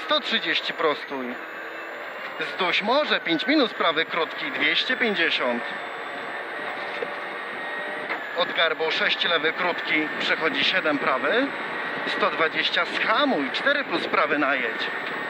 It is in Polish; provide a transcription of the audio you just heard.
130 prostuj. Zduś może 5 minus prawy krótki 250. Od garbu 6 lewy krótki przechodzi 7 prawy 120, schamuj 4 plus prawy najedź.